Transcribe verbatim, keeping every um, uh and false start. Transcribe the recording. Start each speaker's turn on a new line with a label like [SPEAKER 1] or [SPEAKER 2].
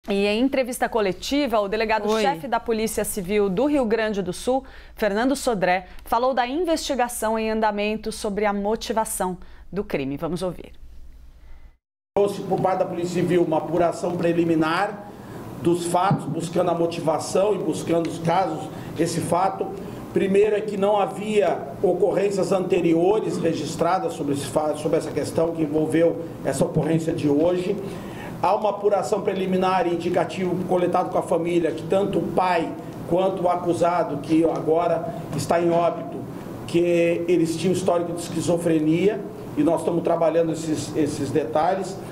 [SPEAKER 1] E em entrevista coletiva, o delegado-chefe da Polícia Civil do Rio Grande do Sul, Fernando Sodré, falou da investigação em andamento sobre a motivação do crime. Vamos ouvir.
[SPEAKER 2] Trouxe por parte da Polícia Civil uma apuração preliminar dos fatos, buscando a motivação e buscando os casos, esse fato. Primeiro é que não havia ocorrências anteriores registradas sobre, esse fato, sobre essa questão que envolveu essa ocorrência de hoje. Há uma apuração preliminar e indicativo coletado com a família, que tanto o pai quanto o acusado, que agora está em óbito, que eles tinham histórico de esquizofrenia, e nós estamos trabalhando esses, esses detalhes.